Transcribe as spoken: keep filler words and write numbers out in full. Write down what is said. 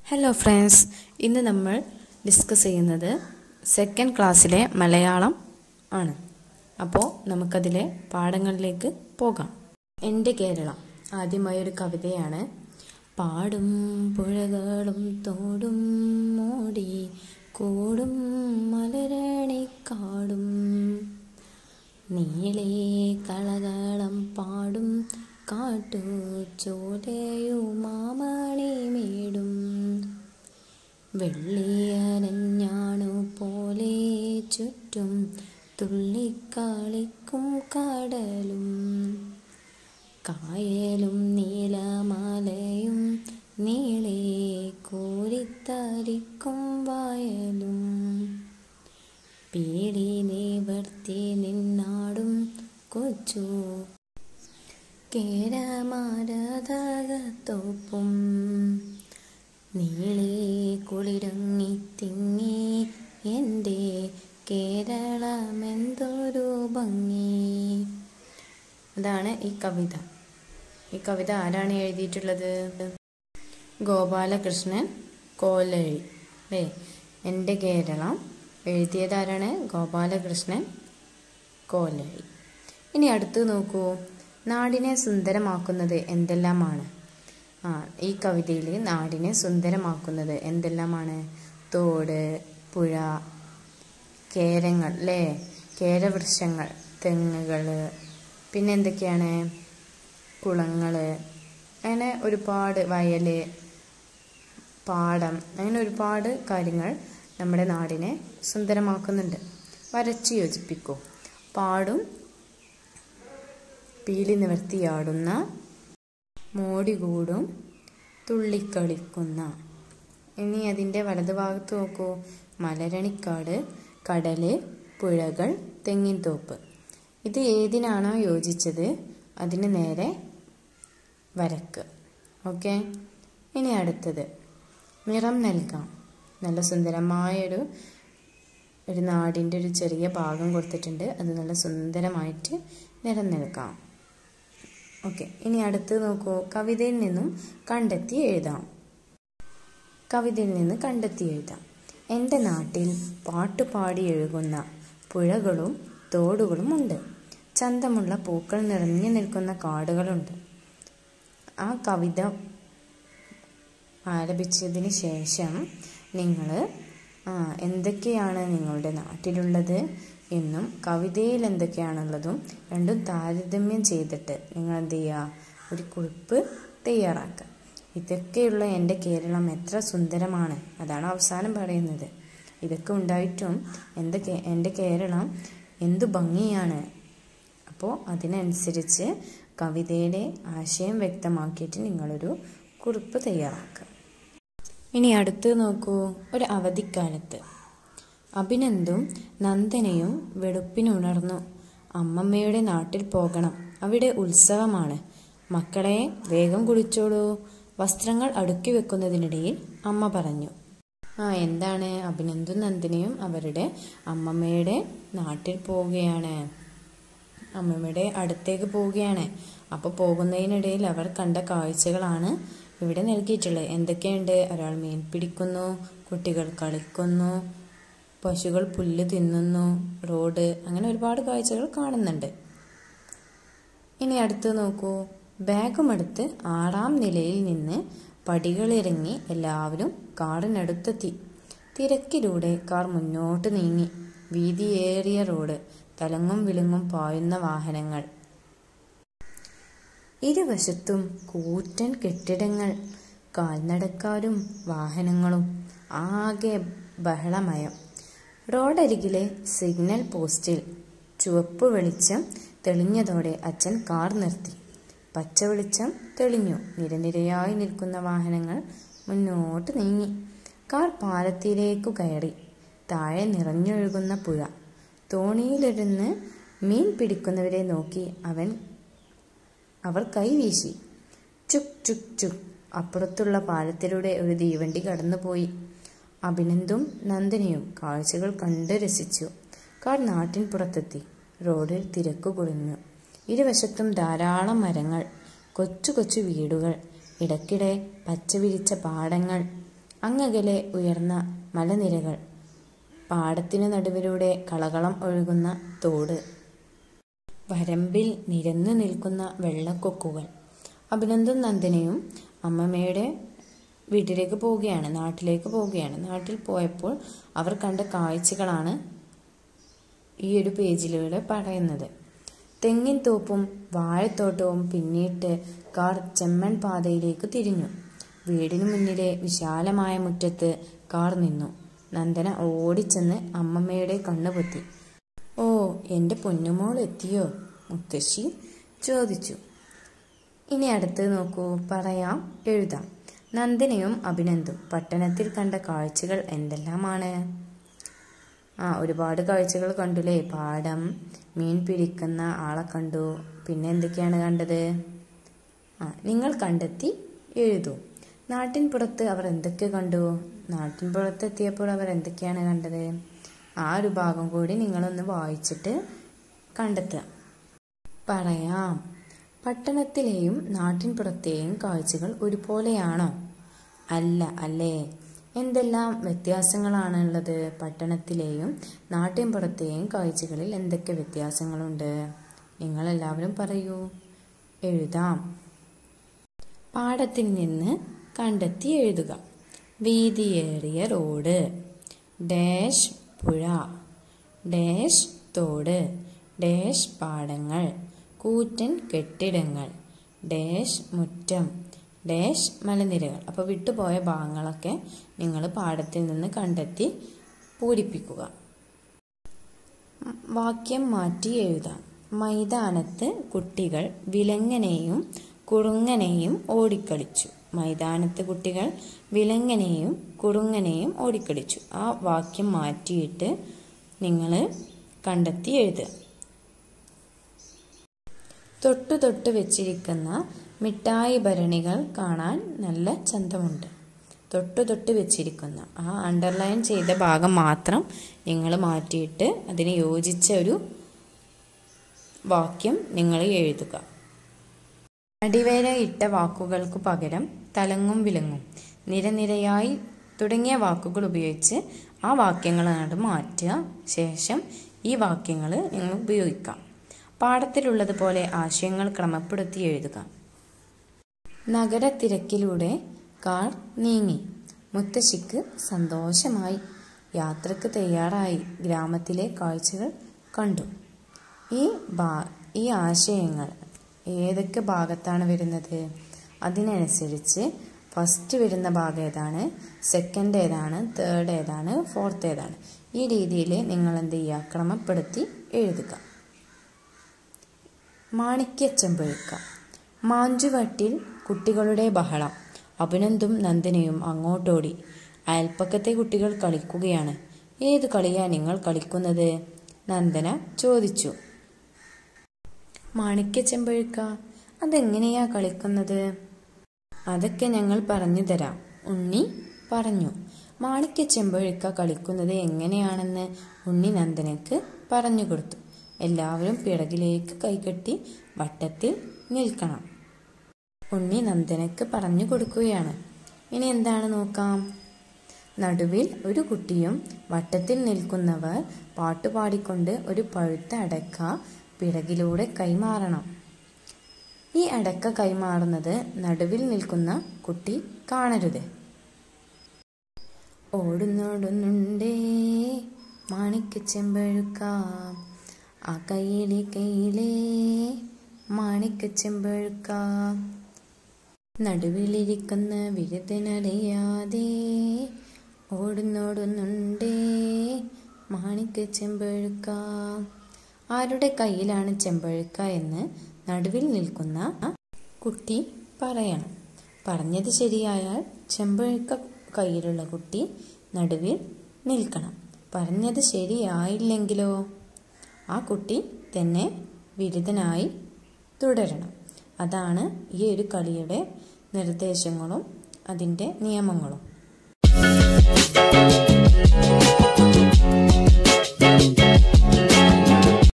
Hello friends, ഇന്ന് നമ്മൾ discuss ചെയ്യുന്നത് സെക്കൻഡ് ക്ലാസ്സിലെ മലയാളം ആണ്. അപ്പോൾ നമുക്കതിലെ പാഠങ്ങളിലേക്ക് പോകാം. എൻ്റെ കേരളം ആദ്യമായൊരു കവിതയാണ്. പാടും പുഴകളും തോടും മൂടി കൂടും മലരണിക്കാടും നീളേ കളകളം പാടും കാട്ടു ചോലയുമാമണി മേടും വെള്ളിയരഞ്ഞാണു പോലെ ചുറ്റും തുള്ളിക്കളിക്കും കടലും കായലും നീലമാലയും നീളെ കോരിത്തരിക്കും വയലും പീലി നിവർത്തി നിന്നാടും കൊച്ചു കേരമാരതകത്തോപ്പും നീളെ കുളിരങ്ങി തിങ്ങി എൻ്റെ കേരളമെന്തൊരു ഭംഗി. അതാണ് ഈ കവിത. ഈ കവിത ആരാണ് എഴുതിയിട്ടുള്ളത്? ഗോപാലകൃഷ്ണൻ കോലഴി അല്ലേ. എൻ്റെ കേരളം എഴുതിയത് ആരാണ്? ഗോപാലകൃഷ്ണൻ കോലഴി. ഇനി അടുത്ത് നോക്കൂ. നാടിനെ സുന്ദരമാക്കുന്നത് എന്തെല്ലാമാണ്? ആ ഈ കവിതയിൽ നാടിനെ സുന്ദരമാക്കുന്നത് എന്തെല്ലാമാണ്? തോട്, പുഴ, കേരങ്ങൾ അല്ലേ, കേരവൃക്ഷങ്ങൾ, തെങ്ങുകൾ, പിന്നെ എന്തൊക്കെയാണ്, കുളങ്ങൾ, അങ്ങനെ ഒരുപാട് വയൽ, പാടം, അങ്ങനെ ഒരുപാട് കാര്യങ്ങൾ നമ്മുടെ നാടിനെ സുന്ദരമാക്കുന്നുണ്ട്. വരച്ച് യോജിപ്പിക്കൂ. പാടും പീലി നിവർത്തിയാടുന്ന മോടികൂടും തുള്ളിക്കളിക്കുന്ന. ഇനി അതിൻ്റെ വലതുഭാഗത്ത് നോക്കൂ. മലരണിക്കാട്, കടല്, പുഴകൾ, തെങ്ങിൻതോപ്പ്. ഇത് ഏതിനാണോ യോജിച്ചത് അതിന് നേരെ വരക്ക്. ഓക്കെ. ഇനി അടുത്തത് നിറം നൽകാം. നല്ല സുന്ദരമായൊരു ഒരു നാടിൻ്റെ ഒരു ചെറിയ ഭാഗം കൊടുത്തിട്ടുണ്ട്. അത് നല്ല സുന്ദരമായിട്ട് നിറം നൽകാം. ഓക്കെ. ഇനി അടുത്ത് നോക്കൂ. കവിതയിൽ നിന്നും കണ്ടെത്തി എഴുതാം. കവിതയിൽ നിന്ന് കണ്ടെത്തി എഴുതാം. എൻ്റെ നാട്ടിൽ പാട്ടുപാടി എഴുകുന്ന പുഴകളും തോടുകളും ഉണ്ട്. ചന്തമുള്ള പൂക്കൾ നിറഞ്ഞു നിൽക്കുന്ന കാടുകളുണ്ട്. ആ കവിത ആലപിച്ചതിന് ശേഷം നിങ്ങൾ ആ എന്തൊക്കെയാണ് നിങ്ങളുടെ നാട്ടിലുള്ളത് എന്നും കവിതയിൽ എന്തൊക്കെയാണുള്ളതും രണ്ടും താരതമ്യം ചെയ്തിട്ട് നിങ്ങൾ എന്ത് ചെയ്യുക? ഒരു കുറിപ്പ് തയ്യാറാക്കുക. ഇതൊക്കെയുള്ള എൻ്റെ കേരളം എത്ര സുന്ദരമാണ്, അതാണ് അവസാനം പറയുന്നത്. ഇതൊക്കെ ഉണ്ടായിട്ടും എന്തൊക്കെ എൻ്റെ കേരളം എന്തു ഭംഗിയാണ്. അപ്പോൾ അതിനനുസരിച്ച് കവിതയുടെ ആശയം വ്യക്തമാക്കിയിട്ട് നിങ്ങളൊരു കുറിപ്പ് തയ്യാറാക്കുക. ഇനി അടുത്ത് നോക്കൂ. ഒരു അവധിക്കാലത്ത് അഭിനന്ദും നന്ദനയും വെളുപ്പിനുണർന്നു. അമ്മമ്മയുടെ നാട്ടിൽ പോകണം, അവിടെ ഉത്സവമാണ്. മക്കളെ വേഗം കുളിച്ചോളൂ. വസ്ത്രങ്ങൾ അടുക്കി വെക്കുന്നതിനിടയിൽ അമ്മ പറഞ്ഞു. ആ എന്താണ്? അഭിനന്ദും നന്ദനയും അവരുടെ അമ്മമ്മയുടെ നാട്ടിൽ പോവുകയാണ്, അമ്മമ്മയുടെ അടുത്തേക്ക് പോവുകയാണ്. അപ്പോൾ പോകുന്നതിനിടയിൽ അവർ കണ്ട കാഴ്ചകളാണ് ഇവിടെ നൽകിയിട്ടുള്ളത്. എന്തൊക്കെയുണ്ട്? ഒരാൾ മീൻ പിടിക്കുന്നു, കുട്ടികൾ കളിക്കുന്നു, പശുക്കൾ പുല്ല് തിന്നുന്നു, റോഡ്, അങ്ങനെ ഒരുപാട് കാഴ്ചകൾ കാണുന്നുണ്ട്. ഇനി അടുത്ത് നോക്കൂ. ബാഗുമെടുത്ത് ആറാം നിലയിൽ നിന്ന് പടികളിറങ്ങി എല്ലാവരും കാറിനടുത്തെത്തി. തിരക്കിലൂടെ കാർ മുന്നോട്ട് നീങ്ങി. വീതിയേറിയ റോഡ്, തലങ്ങും വിളുങ്ങും പായുന്ന വാഹനങ്ങൾ, ഇരുവശത്തും കൂറ്റൻ കെട്ടിടങ്ങൾ, കാൽനടക്കാരും വാഹനങ്ങളും, ആകെ ബഹളമയം. റോഡരികിലെ സിഗ്നൽ പോസ്റ്റിൽ ചുവപ്പ് വെളിച്ചം തെളിഞ്ഞതോടെ അച്ഛൻ കാർ നിർത്തി. പച്ച വെളിച്ചം തെളിഞ്ഞു. നിരനിരയായി നിൽക്കുന്ന വാഹനങ്ങൾ മുന്നോട്ട് നീങ്ങി. കാർ പാലത്തിലേക്കു കയറി. താഴെ നിറഞ്ഞൊഴുകുന്ന പുഴ. തോണിയിലിരുന്ന് മീൻ പിടിക്കുന്നവരെ നോക്കി അവൻ അവർ കൈവീശി. ചുക് ചുക് ചുക്. അപ്പുറത്തുള്ള പാലത്തിലൂടെ ഒരു തീവണ്ടി കടന്നുപോയി. അഭിനന്ദും നന്ദനയും കാഴ്ചകൾ കണ്ട് രസിച്ചു. കാർ നാട്ടിൻ പുറത്തെത്തി. റോഡിൽ തിരക്കു കുറഞ്ഞു. ഇരുവശത്തും ധാരാളം മരങ്ങൾ, കൊച്ചു കൊച്ചു വീടുകൾ, ഇടയ്ക്കിടെ പച്ച വിരിച്ച പാടങ്ങൾ. അങ്ങകലെ ഉയർന്ന മലനിരകൾ, പാടത്തിനു നടുവിലൂടെ കളകളം ഒഴുകുന്ന തോട്, വരമ്പിൽ നിരന്നു നിൽക്കുന്ന വെള്ളക്കൊക്കുകൾ. അഭിനന്ദും നന്ദനയും അമ്മമ്മയുടെ വീട്ടിലേക്ക് പോവുകയാണ്, നാട്ടിലേക്ക് പോവുകയാണ്. നാട്ടിൽ പോയപ്പോൾ അവർ കണ്ട കാഴ്ചകളാണ് ഈ ഒരു പേജിലൂടെ പറയുന്നത്. തെങ്ങിൻ തോപ്പും വാഴത്തോട്ടവും പിന്നിട്ട് കാർ ചെമ്മൺ പാതയിലേക്ക് തിരിഞ്ഞു. വീടിനു മുന്നിലെ വിശാലമായ മുറ്റത്ത് കാർ നിന്നു. നന്ദന ഓടിച്ചെന്ന് അമ്മമ്മയുടെ കണ്ണുപൊത്തി. ഓ, എൻ്റെ പൊന്നുമോൾ എത്തിയോ? മുത്തശ്ശി ചോദിച്ചു. ഇനി അടുത്ത് നോക്കൂ, പറയാം, എഴുതാം. നന്ദനയും അഭിനന്ദും പട്ടണത്തിൽ കണ്ട കാഴ്ചകൾ എന്തെല്ലാമാണ്? ആ ഒരുപാട് കാഴ്ചകൾ കണ്ടുല്ലേ. പാടം, മീൻ പിടിക്കുന്ന ആളെ കണ്ടു. പിന്നെ എന്തൊക്കെയാണ് കണ്ടത്? ആ നിങ്ങൾ കണ്ടെത്തി എഴുതൂ. നാട്ടിൻ പുറത്ത് അവർ എന്തൊക്കെ കണ്ടു? നാട്ടിൻ പുറത്തെത്തിയപ്പോൾ അവർ എന്തൊക്കെയാണ് കണ്ടത്? ആ ഒരു ഭാഗം കൂടി നിങ്ങളൊന്ന് വായിച്ചിട്ട് കണ്ടെത്തുക. പറയാം. പട്ടണത്തിലെയും നാട്ടിൻ പുറത്തെയും കാഴ്ചകൾ ഒരുപോലെയാണോ? അല്ല, അല്ലേ? എന്തെല്ലാം വ്യത്യാസങ്ങളാണുള്ളത്? പട്ടണത്തിലെയും നാട്ടിൻ പുറത്തെയും കാഴ്ചകളിൽ എന്തൊക്കെ വ്യത്യാസങ്ങളുണ്ട്? നിങ്ങളെല്ലാവരും പറയൂ. എഴുതാം. പാടത്തിൽ നിന്ന് കണ്ടെത്തി എഴുതുക. വീതിയേറിയ റോഡ്, ഡാഷ് പുഴ, ഡാഷ് തോട്, ഡാഷ് പാടങ്ങൾ, കൂറ്റൻ കെട്ടിടങ്ങൾ, ഡാഷ് മുറ്റം, ഡാഷ് മലനിരകൾ. അപ്പോൾ വിട്ടുപോയ ഭാഗങ്ങളൊക്കെ നിങ്ങൾ പാഠത്തിൽ നിന്ന് കണ്ടെത്തി പൂരിപ്പിക്കുക. വാക്യം മാറ്റി എഴുതാം. മൈതാനത്ത് കുട്ടികൾ വിലങ്ങനെയും കുറുങ്ങനെയും ഓടിക്കളിച്ചു. മൈതാനത്ത് കുട്ടികൾ വിലങ്ങനെയും കുറുങ്ങനെയും ഓടിക്കളിച്ചു. ആ വാക്യം മാറ്റിയിട്ട് നിങ്ങൾ കണ്ടെത്തി എഴുതുക. തൊട്ടു തൊട്ട് വെച്ചിരിക്കുന്ന മിഠായി ഭരണികൾ കാണാൻ നല്ല ചന്തമുണ്ട്. തൊട്ടു തൊട്ട് വെച്ചിരിക്കുന്ന ആ അണ്ടർലൈൻ ചെയ്ത ഭാഗം മാത്രം നിങ്ങൾ മാറ്റിയിട്ട് അതിന് യോജിച്ച ഒരു വാക്യം നിങ്ങൾ എഴുതുക. അടിവേര ഇട്ട വാക്കുകൾക്ക് പകരം തലങ്ങും വിലങ്ങും, നിരനിരയായി തുടങ്ങിയ വാക്കുകൾ ഉപയോഗിച്ച് ആ വാക്യങ്ങളാണ് മാറ്റുക. ശേഷം ഈ വാക്യങ്ങൾ നിങ്ങൾ ഉപയോഗിക്കാം. പാഠത്തിലുള്ളതുപോലെ ആശയങ്ങൾ ക്രമപ്പെടുത്തി എഴുതുക. നഗരത്തിരക്കിലൂടെ കാർ നീങ്ങി. മുത്തശ്ശിക്ക് സന്തോഷമായി. യാത്രക്ക് തയ്യാറായി. ഗ്രാമത്തിലെ കാഴ്ചകൾ കണ്ടു. ഈ ഭാ ഈ ആശയങ്ങൾ ഏതൊക്കെ ഭാഗത്താണ് വരുന്നത്? അതിനനുസരിച്ച് ഫസ്റ്റ് വരുന്ന ഭാഗം ഏതാണ്, സെക്കൻഡ് ഏതാണ്, തേർഡ് ഏതാണ്, ഫോർത്ത് ഏതാണ്, ഈ രീതിയിൽ നിങ്ങൾ എന്ത് ചെയ്യുക? ക്രമപ്പെടുത്തി എഴുതുക. മാണിക്യച്ചെമ്പഴുക്ക. മാഞ്ചുവട്ടിൽ കുട്ടികളുടെ ബഹളം. അഭിനന്ദും നന്ദനയും അങ്ങോട്ടോടി. അയൽപ്പക്കത്തെ കുട്ടികൾ കളിക്കുകയാണ്. ഏത് കളിയാ നിങ്ങൾ കളിക്കുന്നത്? നന്ദന ചോദിച്ചു. മാണിക്യച്ചെമ്പഴുക്ക, അതെങ്ങനെയാ കളിക്കുന്നത്? അതൊക്കെ ഞങ്ങൾ പറഞ്ഞു തരാം, ഉണ്ണി പറഞ്ഞു. മാണിക്യച്ചെമ്പഴുക്ക കളിക്കുന്നത് എങ്ങനെയാണെന്ന് ഉണ്ണി നന്ദനക്ക് പറഞ്ഞു കൊടുത്തു. എല്ലാവരും പിറകിലേക്ക് കൈകെട്ടി വട്ടത്തിൽ നിൽക്കണം. ഉണ്ണി നന്ദനക്ക് പറഞ്ഞു കൊടുക്കുകയാണ്. ഇനി എന്താണ് നോക്കാം. നടുവിൽ ഒരു കുട്ടിയും വട്ടത്തിൽ നിൽക്കുന്നവർ പാട്ടുപാടിക്കൊണ്ട് ഒരു പഴുത്ത അടക്ക പിറകിലൂടെ കൈമാറണം. ഈ അടക്ക കൈമാറുന്നത് നടുവിൽ നിൽക്കുന്ന കുട്ടി കാണരുത്. ഓടുന്നോടുന്നുണ്ടേ മാണിക്യച്ചെമ്പഴുക്ക, ആ കയ്യിലെ കയ്യിലേ മാണിക്യച്ചെമ്പഴുക്ക, നടുവിലിരിക്കുന്ന വിരുദ്ധനറിയാതെ ഓടുന്നോടുന്നുണ്ടേ മാണിക്യച്ചെമ്പഴുക്ക. ആരുടെ കയ്യിലാണ് ചെമ്പഴുക്ക എന്ന് നടുവിൽ നിൽക്കുന്ന കുട്ടി പറയണം. പറഞ്ഞത് ശരിയായാൽ ചെമ്പഴുക്ക കയ്യിലുള്ള കുട്ടി നടുവിൽ നിൽക്കണം. പറഞ്ഞത് ശരിയായില്ലെങ്കിലോ ആ കുട്ടി തന്നെ വിരുദ്ധനായി തുടരണം. അതാണ് ഈ ഒരു കളിയുടെ നിർദ്ദേശങ്ങളും അതിൻ്റെ നിയമങ്ങളും.